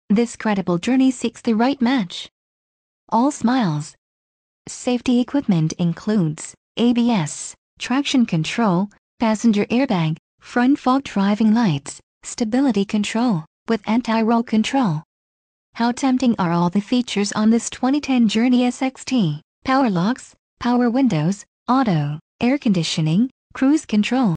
This credible Journey seeks the right match. All smiles. Safety equipment includes ABS, traction control, passenger airbag, front fog driving lights, stability control, with anti-roll control. How tempting are all the features on this 2010 Journey SXT? Power locks, power windows, auto, air conditioning, cruise control,